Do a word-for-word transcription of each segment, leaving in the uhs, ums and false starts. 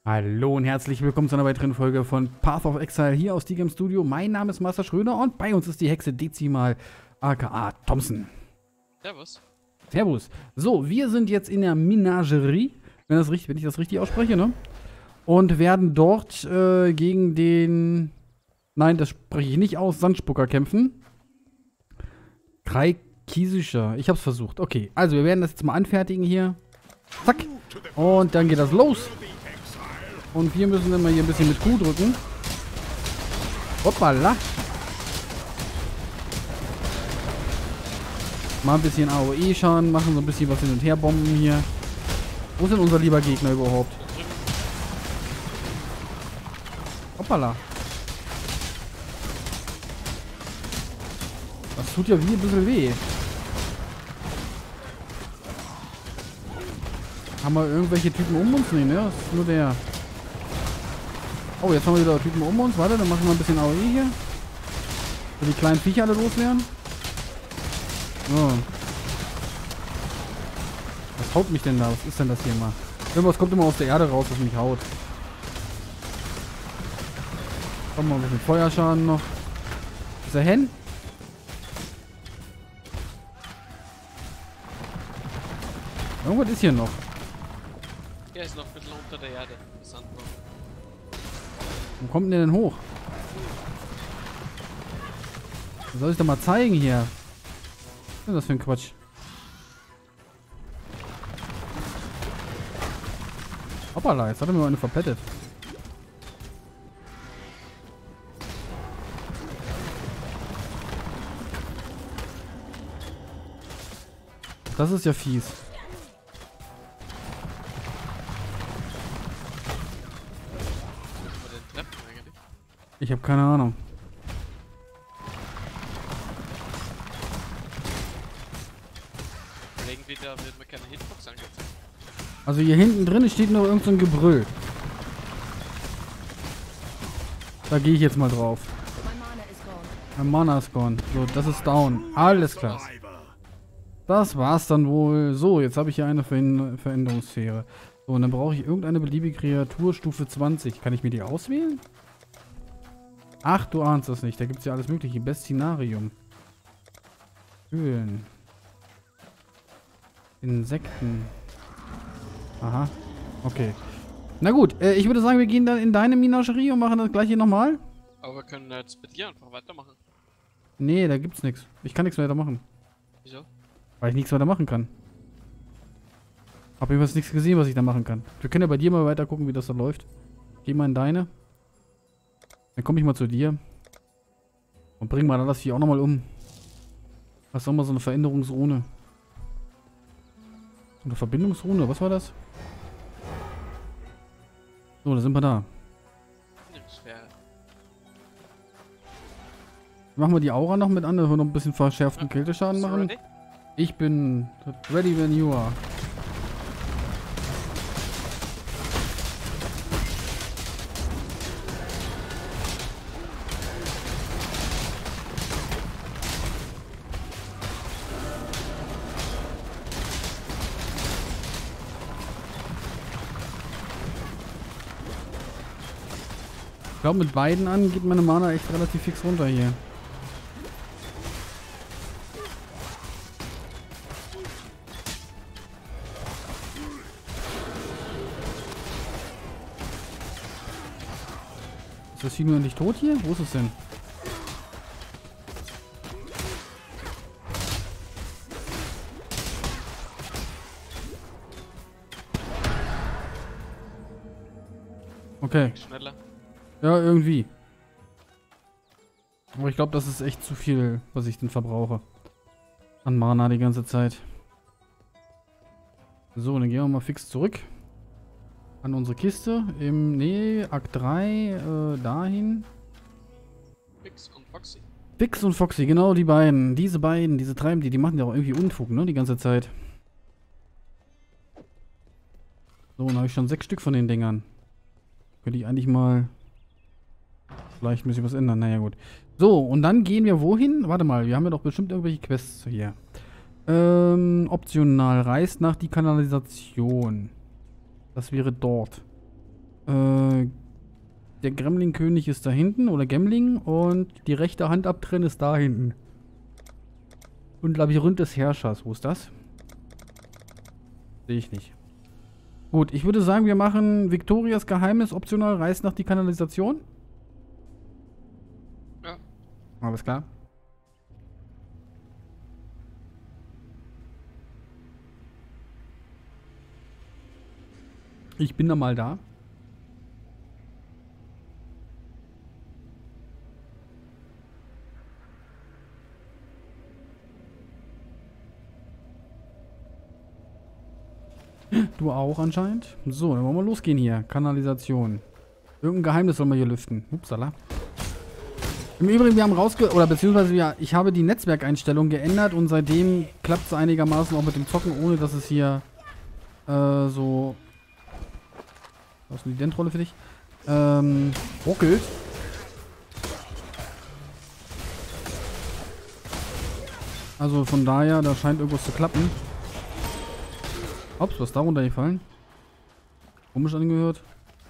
Hallo und herzlich willkommen zu einer weiteren Folge von Path of Exile hier aus Digam Studio. Mein Name ist Master Schröder und bei uns ist die Hexe Dezimal, aka Thompson. Servus. Servus. So, wir sind jetzt in der Menagerie, wenn, das richtig, wenn ich das richtig ausspreche, ne? Und werden dort äh, gegen den, nein, das spreche ich nicht aus, Sandspucker kämpfen. Kreikisischer. Ich hab's versucht. Okay, also wir werden das jetzt mal anfertigen hier. Zack. Und dann geht das los. Und wir müssen immer hier ein bisschen mit Q drücken. Hoppala. Mal ein bisschen A O E-Schaden machen, so ein bisschen was hin und her bomben hier. Wo ist denn unser lieber Gegner überhaupt? Hoppala. Das tut ja wie ein bisschen weh. Haben wir irgendwelche Typen um uns? Nee, ne? Das ist nur der. Oh, jetzt haben wir wieder Typen um uns. Warte, dann machen wir ein bisschen A O E hier. So die kleinen Viecher alle loswerden. So. Was haut mich denn da? Was ist denn das hier mal? Irgendwas kommt immer aus der Erde raus, was mich haut. Kommen wir ein bisschen Feuerschaden noch. Ist er hin? Irgendwas ist hier noch. Er ist noch ein bisschen unter der Erde. Sandburg. Wo kommt denn der denn hoch? Was soll ich doch mal zeigen hier? Was ist denn das für ein Quatsch? Hoppala, jetzt hat er mir mal eine verpettet. Das ist ja fies. Über den Treppen eigentlich. Ich habe keine Ahnung. Irgendwie da wird mir keine Hitbox angezeigt. Also hier hinten drin steht noch irgend so ein Gebrüll. Da gehe ich jetzt mal drauf. Mein Mana ist gone. So, das ist down. Alles klar. Das war's dann wohl. So, jetzt habe ich hier eine Ver Veränderungssphäre. So, und dann brauche ich irgendeine beliebige Kreatur Stufe zwanzig. Kann ich mir die auswählen? Ach, du ahnst das nicht. Da gibt es ja alles mögliche. Bestinarium. Höhlen. Insekten. Aha. Okay. Na gut, äh, ich würde sagen, wir gehen dann in deine Menagerie und machen das gleiche nochmal. Aber wir können jetzt mit dir einfach weitermachen. Nee, da gibt's nichts. Ich kann nichts weiter machen. Wieso? Weil ich nichts weiter machen kann. Hab jedenfalls nichts gesehen, was ich da machen kann. Wir können ja bei dir mal weiter gucken, wie das da läuft. Geh mal in deine. Dann komme ich mal zu dir. Und bring mal das hier auch nochmal um. Hast du auch mal so eine Veränderungsrune? Eine Verbindungsrune, was war das? So, da sind wir da. Schwer. Machen wir die Aura noch mit an, dass wir noch ein bisschen verschärften Ja. Kälteschaden Bist du machen. ready? Ich bin ready when you are. Ich glaube, mit beiden an geht meine Mana echt relativ fix runter hier. Ist das Vieh nur nicht tot hier? Wo ist es denn? Okay. Schneller. Ja, irgendwie. Aber ich glaube, das ist echt zu viel, was ich denn verbrauche. An Mana die ganze Zeit. So, dann gehen wir mal fix zurück. An unsere Kiste. Im, nee, Akt drei, äh, dahin. Fix und Foxy. Fix und Foxy, genau die beiden. Diese beiden, diese treiben die, die machen ja auch irgendwie Unfug, ne, die ganze Zeit. So, dann habe ich schon sechs Stück von den Dingern. Könnte ich eigentlich mal vielleicht ein bisschen was ändern. Naja, gut. So, und dann gehen wir wohin? Warte mal, wir haben ja doch bestimmt irgendwelche Quests hier. Ähm, optional. Reist nach die Kanalisation. Das wäre dort. Äh, der Gremlin-König ist da hinten, oder Gemling, und die rechte Hand abtrennen ist da hinten. Und Labyrinth des Herrschers, wo ist das? Sehe ich nicht. Gut, ich würde sagen, wir machen Victorias Geheimnis optional, Reis nach die Kanalisation. Ja. Alles klar. Ich bin da mal da. Du auch anscheinend. So, dann wollen wir losgehen hier. Kanalisation. Irgendein Geheimnis sollen wir hier lüften. Upsala. Im Übrigen, wir haben rausge... Oder beziehungsweise, ja, ich habe die Netzwerkeinstellung geändert und seitdem klappt es einigermaßen auch mit dem Zocken, ohne dass es hier äh, so... Was ist denn die Dentrolle für dich? Ähm, ruckelt. Also von daher, da scheint irgendwas zu klappen. Ups, was ist da runtergefallen? Komisch angehört.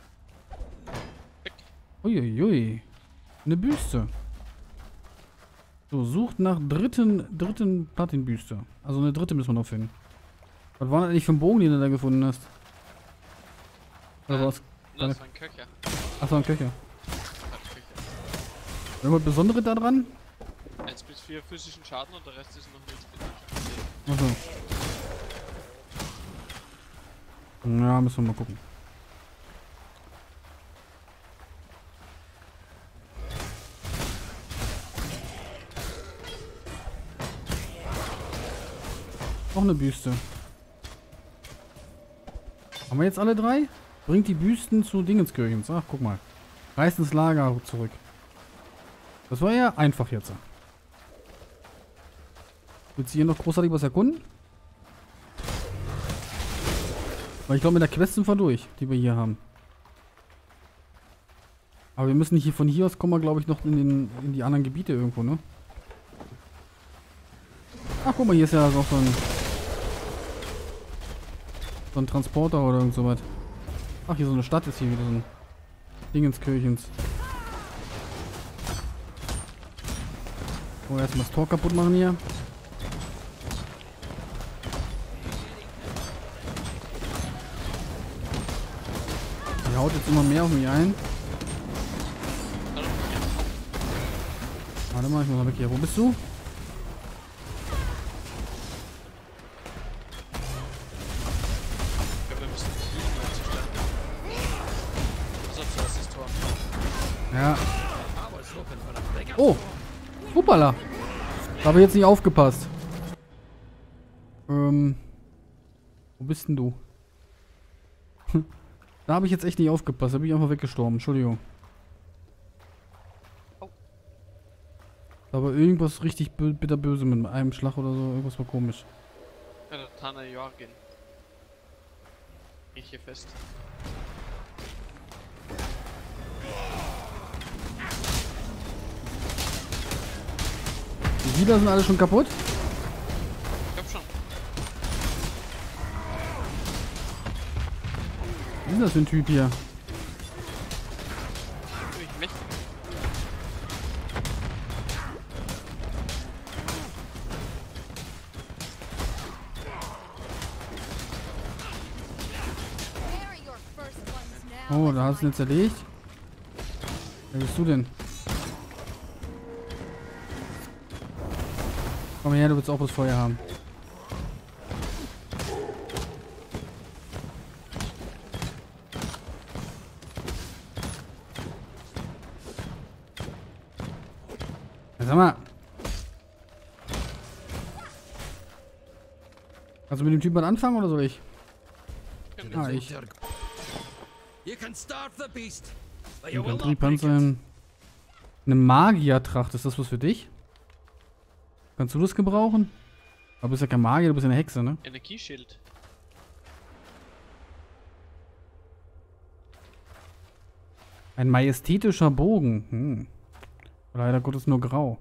Uiuiui. Eine Büste. So, sucht nach dritten, dritten Platinbüste. Also eine dritte müssen wir noch finden. Was war denn eigentlich für ein Bogen, den du da gefunden hast? Oder Äh, was? Das war ein Köcher. Achso, ein Köcher. Ein Köcher. Irgendwas Besonderes da dran? eins bis vier physischen Schaden und der Rest ist noch nichts mit. Achso. Ja, müssen wir mal gucken. Noch eine Büste. Haben wir jetzt alle drei? Bringt die Büsten zu Dingenskirchens. Ach, guck mal. Reißt ins Lager zurück. Das war ja einfach jetzt. Willst du hier noch großartig was erkunden? Weil ich glaube, mit der Quest sind wir durch, die wir hier haben. Aber wir müssen hier von hier aus kommen wir, glaube ich, noch in, den, in die anderen Gebiete irgendwo, ne? Ach, guck mal, hier ist ja noch so ein... So ein Transporter oder irgend sowas. Ach, hier so eine Stadt ist hier wieder so ein... Dingenskirchens. Oh, erstmal das Tor kaputt machen hier. Die haut jetzt immer mehr auf mich ein. Warte mal, ich muss mal weg hier. Wo bist du? Ich glaube, wir müssen hier aufzustellen. Sonst ist das Tor. Ja. Oh! Hoppala! Da habe ich jetzt nicht aufgepasst. Ähm. Wo bist denn du? Da habe ich jetzt echt nicht aufgepasst. Da bin ich einfach weggestorben. Entschuldigung. Oh. Da war irgendwas richtig bö bitterböse mit einem Schlag oder so. Irgendwas war komisch. Ja, der Tana Jorgen. Ich hier fest. Die Siedler sind alle schon kaputt? Ich glaub schon. Was ist denn das für ein Typ hier? Ich mich. Oh, da hast du ihn jetzt erlegt. Wer bist du denn? Komm her, du willst auch das Feuer haben. Ja, sag mal. Kannst du mit dem Typen was anfangen oder soll ich? Ah, ich. Infanteriepanzer. Eine Magiertracht, ist das was für dich? Kannst du das gebrauchen? Aber du bist ja kein Magier, du bist ja eine Hexe, ne? Energieschild. Ein majestätischer Bogen. Hm. Leider Gottes nur grau.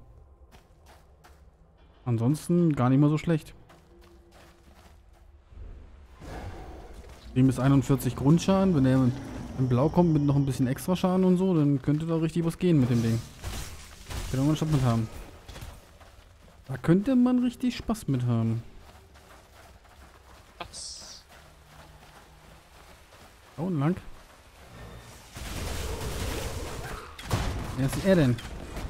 Ansonsten gar nicht mal so schlecht. Dem ist einundvierzig Grundschaden. Wenn der, wenn Wenn Blau kommt mit noch ein bisschen extra Schaden und so, dann könnte da richtig was gehen mit dem Ding. Könnte man einen Shot mit haben. Da könnte man richtig Spaß mit haben. Was? Da unten lang. Wer ist er denn?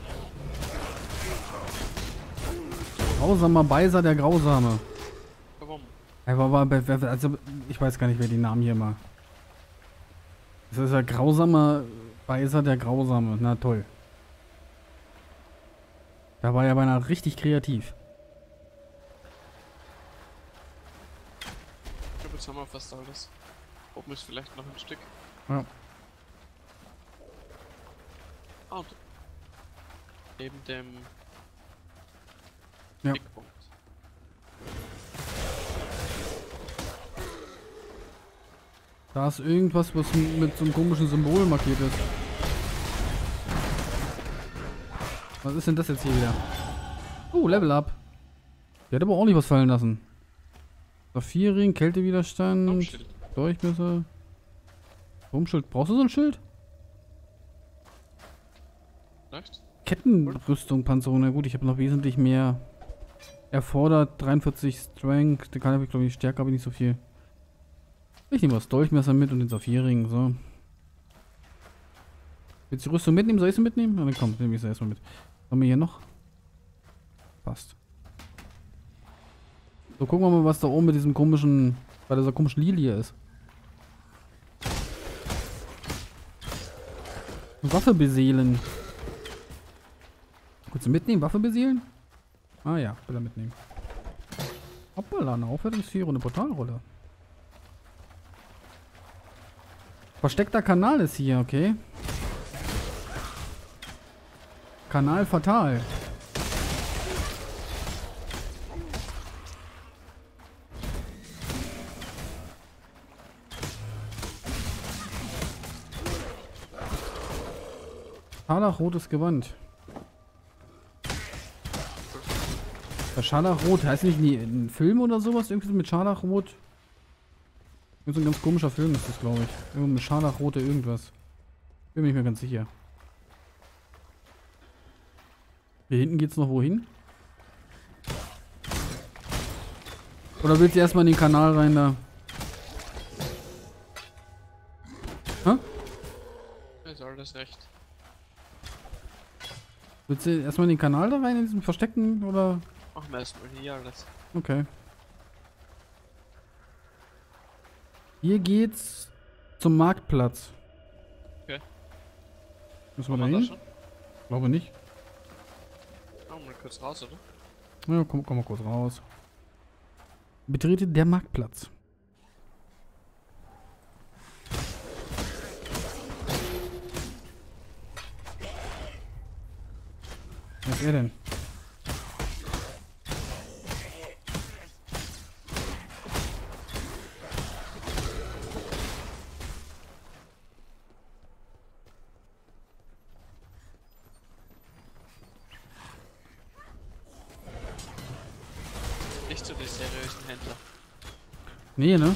Grausamer Beiser, der Grausame. Warum? Aber, also, ich weiß gar nicht, wer die Namen hier mal. Das ist ja grausamer Beiser, der Grausame. Na toll. Da war ja beinahe richtig kreativ. Ich glaube, jetzt haben wir fast alles. Oben ist vielleicht noch ein Stück. Ja. Ah, und neben dem Ja. Eckpunkt. Da ist irgendwas, was mit so einem komischen Symbol markiert ist. Was ist denn das jetzt hier wieder? Oh, Level Up. Der hat aber ordentlich was fallen lassen. Saphirring, Kältewiderstand, Turmschild. Durchmesser. Turmschild. Brauchst du so ein Schild? Vielleicht? Kettenrüstung, Panzerung. Na gut, ich habe noch wesentlich mehr erfordert. dreiundvierzig Strength. Der kann habe ich glaube ich Stärke, aber nicht so viel. Ich nehme das Dolchmesser mit und den Saphirring. So. Willst du die Rüstung mitnehmen? Soll ich sie mitnehmen? Na dann komm, nehme ich sie erstmal mit. Haben wir hier noch? Passt. So, gucken wir mal, was da oben mit diesem komischen, bei dieser komischen Lilie ist. Waffe beseelen. Kurz mitnehmen, Waffe beseelen? Ah ja, will er mitnehmen. Hoppala, eine Aufwertungsvier und eine Portalrolle. Versteckter Kanal ist hier, okay. Kanal fatal. Scharlachrotes Gewand. Das Scharlachrot, heißt nicht nie ein Film oder sowas? Irgendwie mit Scharlachrot? So ein ganz komischer Film ist das, glaube ich. Irgendwo mit Scharlachrote irgendwas. Bin mir nicht mehr ganz sicher. Hier hinten geht's noch wohin? Oder willst du erstmal in den Kanal rein da? Hä? Ist alles recht. Willst du erstmal in den Kanal da rein, in diesem Verstecken, oder? Machen wir erstmal hier alles. Okay. Hier geht's zum Marktplatz. Okay. Müssen wir Kommen da wir hin? da schon? Glaube nicht. Oh, mal kurz raus, oder? Ja, komm, komm mal kurz raus. Betrete der Marktplatz. Wer ist er denn? Nicht zu den seriösen Händler. Nee, ne?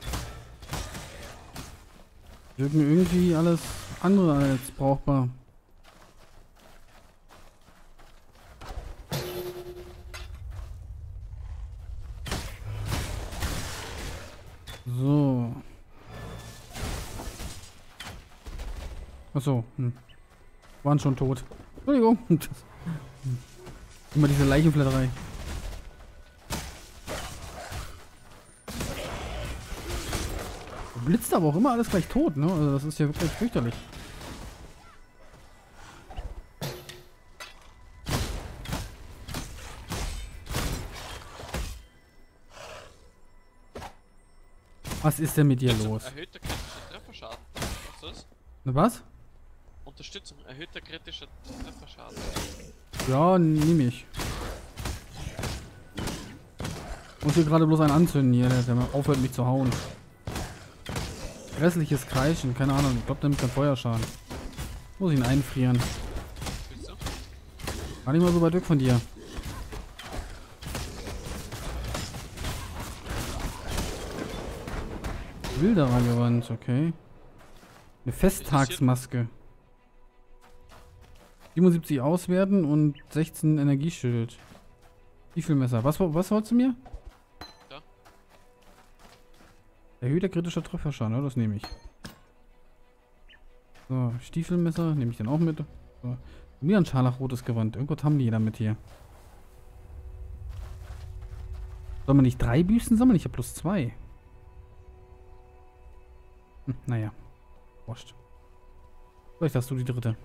Wirken irgendwie alles andere als brauchbar. So. Achso, hm. Waren schon tot. Entschuldigung. Immer diese Leichenflatterei. Blitzt aber auch immer alles gleich tot, ne? Also das ist ja wirklich fürchterlich. Was ist denn mit dir los? Erhöhter kritischer Trefferschaden. Was ist das? Ne, was? Unterstützung. Erhöhter kritischer Trefferschaden. Ja, nehme ich. Muss hier gerade bloß einen anzünden hier, der, der aufhört mich zu hauen. Grässliches Kreischen, keine Ahnung. Ich glaube, der nimmt keinen Feuerschaden. Muss ich ihn einfrieren. Wieso? Gar nicht mal so weit weg von dir. Wilderer Gewand, okay. Eine Festtagsmaske. siebenundsiebzig auswerten und sechzehn Energieschild. Wie viel Messer? Was, was wolltest du mir? Ja. Erhöhter kritischer Trefferschaden, oder? Das nehme ich. So, Stiefelmesser nehme ich dann auch mit. So. Wieder ein scharlachrotes Gewand. Irgendwas haben die damit hier. Soll man nicht drei Büsten sammeln? Ich habe bloß zwei. Hm, naja. Wurscht. Vielleicht hast du die dritte.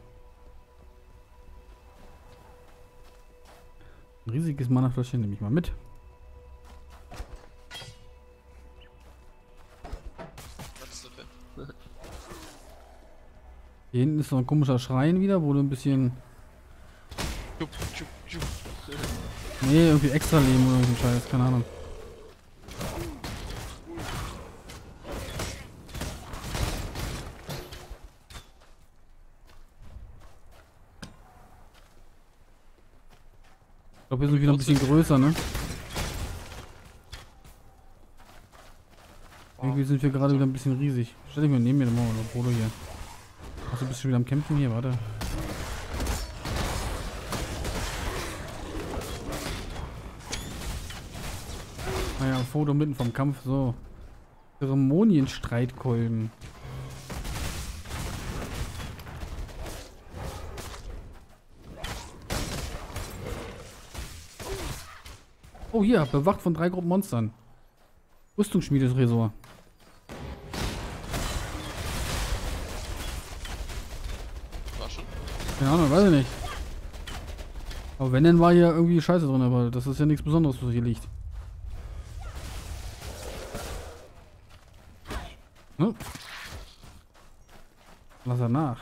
Ein riesiges Mana-Fläschchen nehme ich mal mit. Was ist denn? Hier hinten ist noch ein komischer Schrein wieder, wo du ein bisschen... Jupp, jupp, jupp. Nee, irgendwie extra Leben oder so ein Scheiß, keine Ahnung. Ich glaube, wir sind wieder ein bisschen größer, ne? Irgendwie sind wir gerade wieder ein bisschen riesig. Stell dich mal neben mir mal, oder Polo hier. Achso, bist du wieder am Kämpfen hier? Warte. Naja, ein Foto mitten vom Kampf, so. Zeremonienstreitkolben. Oh, hier, bewacht von drei Gruppen Monstern. Rüstungsschmiedetresor. War schon? Keine Ahnung, weiß ich nicht. Aber wenn, dann war hier irgendwie Scheiße drin, aber das ist ja nichts Besonderes, was hier liegt. Ne? Lass er nach.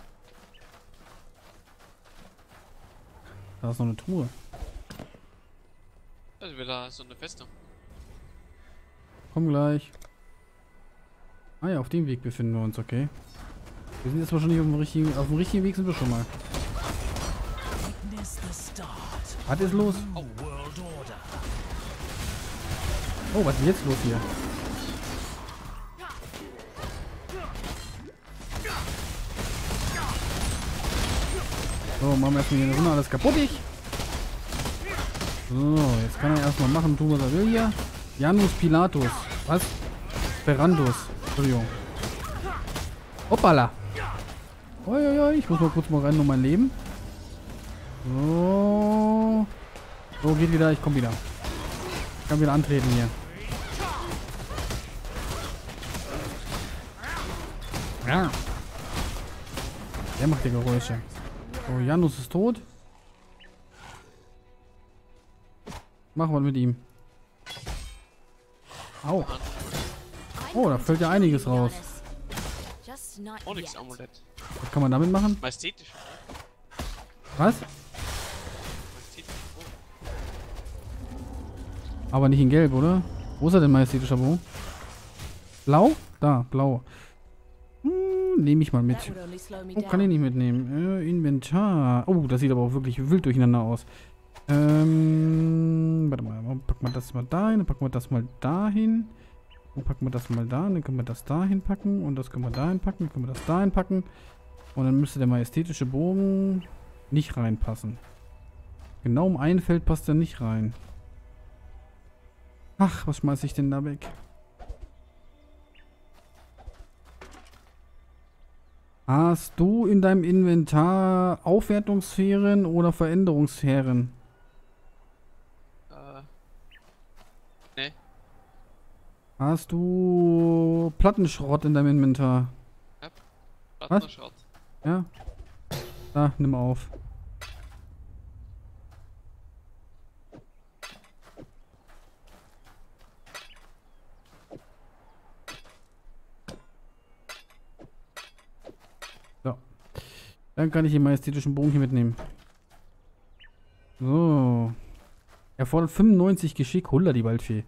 Da ist noch eine Truhe. Also wieder so eine Festung. Komm gleich. Ah ja, auf dem Weg befinden wir uns, okay. Wir sind jetzt wahrscheinlich auf dem richtigen, auf dem richtigen Weg sind wir schon mal. Was ist los? Oh, was ist jetzt los hier? So, machen wir erstmal hier eine Runde alles kaputtig. So, jetzt kann er erstmal machen, tun was er will hier. Janus Pilatus. Was? Ferrandus. Entschuldigung. Hoppala. Uiuiui, ich muss mal kurz mal rein um mein Leben. So. So, geht wieder, ich komme wieder. Ich kann wieder antreten hier. Ja. Der macht die Geräusche. So, Janus ist tot. Machen wir mit ihm. Au. Oh, da fällt ja einiges raus. Onyx-Amulett. Was kann man damit machen? Majestätisch. Was? Majestätisch. Aber nicht in Gelb, oder? Wo ist er denn, majestätischer Bogen? Blau? Da, blau. Hm, nehme ich mal mit. Oh, kann ich nicht mitnehmen. Äh, Inventar. Oh, das sieht aber auch wirklich wild durcheinander aus. Ähm, warte mal, packen wir das mal dahin, dann packen wir das mal dahin. Dann packen wir das mal da, dann können wir das dahin packen und das können wir dahin packen, dann können wir das dahin packen. Und dann müsste der majestätische Bogen nicht reinpassen. Genau um ein Feld passt er nicht rein. Ach, was schmeiße ich denn da weg? Hast du in deinem Inventar Aufwertungssphären oder Veränderungssphären? Äh. Ne. Hast du Plattenschrott in deinem Inventar? Ja. Plattenschrott. Ja? Da, nimm auf. So. Dann kann ich den majestätischen Bogen hier mitnehmen. So. Erfordert fünfundneunzig Geschick. Hulla, die Waldfee.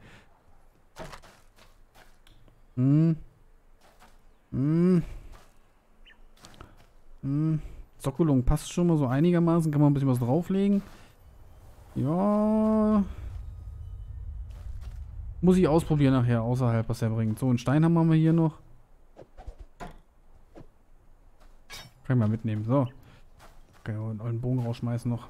Hm. Hm. Hm. Sockelung passt schon mal so einigermaßen. Kann man ein bisschen was drauflegen. Ja. Muss ich ausprobieren nachher, außerhalb, was er bringt. So, einen Steinhammer haben wir hier noch. Kann ich mal mitnehmen. So. Okay, und einen Bogen rausschmeißen noch.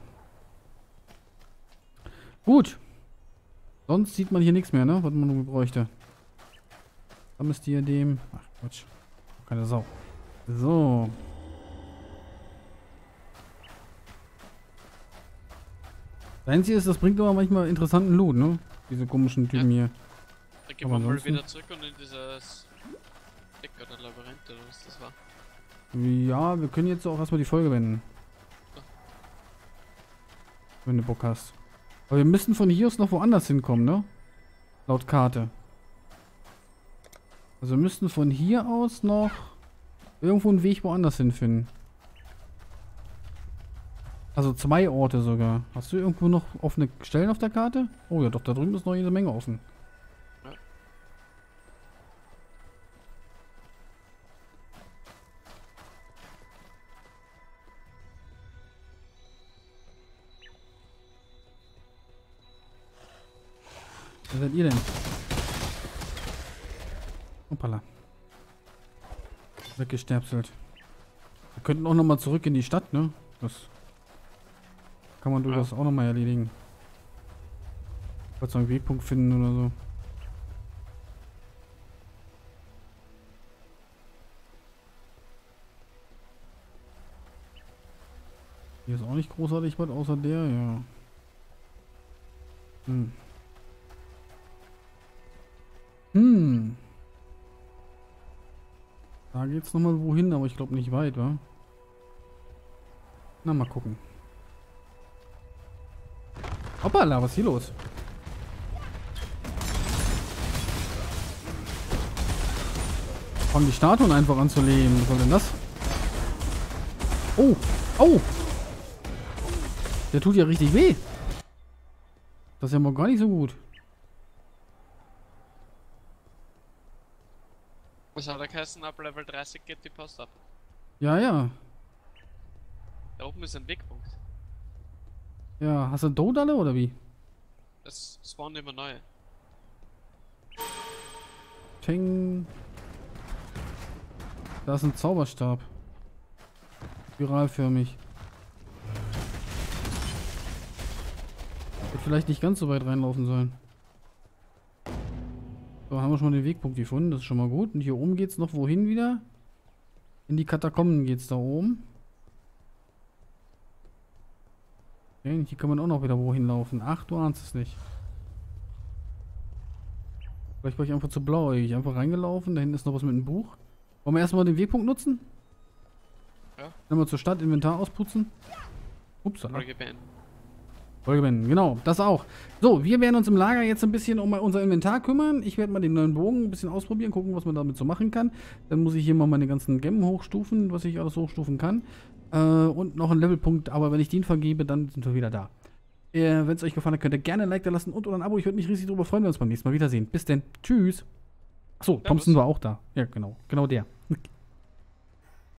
Gut. Sonst sieht man hier nichts mehr, ne? Was man nur bräuchte. Stammesdiadem. Ach, Quatsch. Keine Sau. So. Das Einzige ist, das bringt aber manchmal interessanten Loot, ne? Diese komischen Typen Ja. hier. Dann gehen wir mal wieder zurück und in dieses Deck oder Labyrinth oder was das war. Ja, wir können jetzt auch erstmal die Folge wenden. Ja. Wenn du Bock hast. Aber wir müssen von hier aus noch woanders hinkommen, ne? Laut Karte. Also wir müssten von hier aus noch irgendwo einen Weg woanders hinfinden. Also zwei Orte sogar. Hast du irgendwo noch offene Stellen auf der Karte? Oh ja, doch, da drüben ist noch jede Menge offen. Ja. Wer seid ihr denn? Hoppala. Weggesterpselt. Wir könnten auch nochmal zurück in die Stadt, ne? Das kann man durchaus ja. auch nochmal erledigen. Falls wir einen Wegpunkt finden oder so. Hier ist auch nicht großartig was außer der, ja. Hm. Hm. Da geht's nochmal wohin, aber ich glaube nicht weit, wa? Na, mal gucken. Hoppala, was ist hier los? Fangen die Statuen einfach an zu leben. Was soll denn das? Oh, oh! Der tut ja richtig weh. Das ist ja mal gar nicht so gut. Was hat er geheißen? Ab Level dreißig geht die Post ab. Ja, ja. Da oben ist ein Wegpunkt. Ja, hast du tot alle oder wie? Es spawnen immer neue. Ting. Da ist ein Zauberstab. Spiralförmig. Hätte vielleicht nicht ganz so weit reinlaufen sollen. So, haben wir schon mal den Wegpunkt gefunden. Das ist schon mal gut. Und hier oben geht's noch wohin wieder? In die Katakomben geht's da oben. Okay, und hier kann man auch noch wieder wohin laufen. Ach, du ahnst es nicht. Vielleicht war ich einfach zu blauäugig. Einfach reingelaufen. Da hinten ist noch was mit einem Buch. Wollen wir erstmal den Wegpunkt nutzen? Ja. Dann mal zur Stadt Inventar ausputzen. Ups, Folge beenden. Folge beenden, genau, das auch. So, wir werden uns im Lager jetzt ein bisschen um unser Inventar kümmern. Ich werde mal den neuen Bogen ein bisschen ausprobieren, gucken, was man damit so machen kann. Dann muss ich hier mal meine ganzen Gemmen hochstufen, was ich alles hochstufen kann. Äh, und noch einen Levelpunkt, aber wenn ich den vergebe, dann sind wir wieder da. Äh, wenn es euch gefallen hat, könnt ihr gerne ein Like da lassen und oder ein Abo. Ich würde mich riesig darüber freuen, wenn wir uns beim nächsten Mal wiedersehen. Bis denn. Tschüss. Achso, Thompson war auch da. Ja, genau. Genau der.